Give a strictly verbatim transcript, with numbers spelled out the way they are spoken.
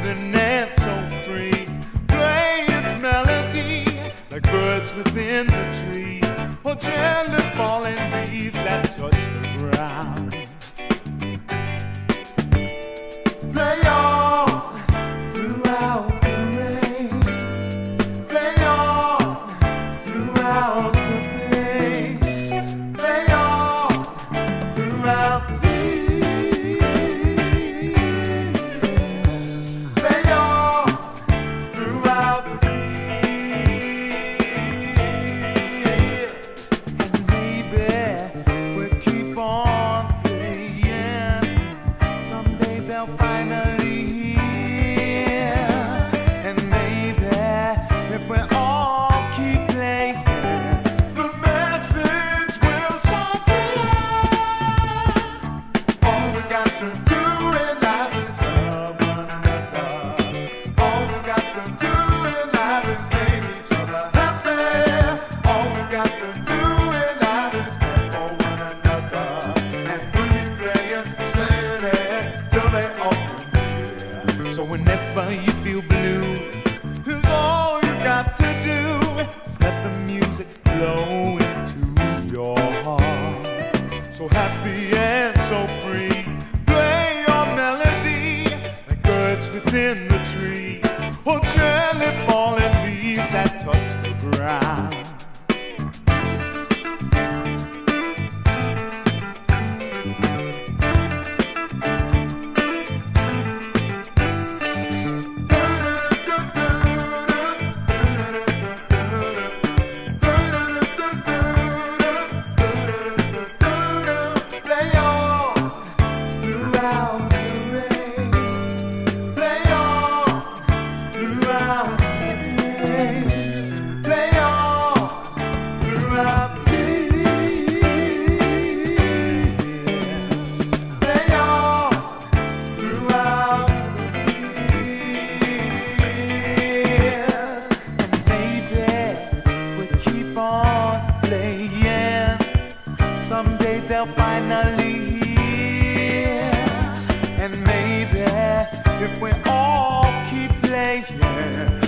soothing and so free. Play its melody like birds within the trees, or gently falling leaves that touch the ground. Play on throughout the rain. Play on throughout the pain. Play on throughout the whenever you feel blue, here's all you got to do is let the music flow into your heart. So happy and so free, play your melody like birds within the trees, or gently falling leaves that touch the ground. Someday they'll finally hear, and maybe if we all keep playing,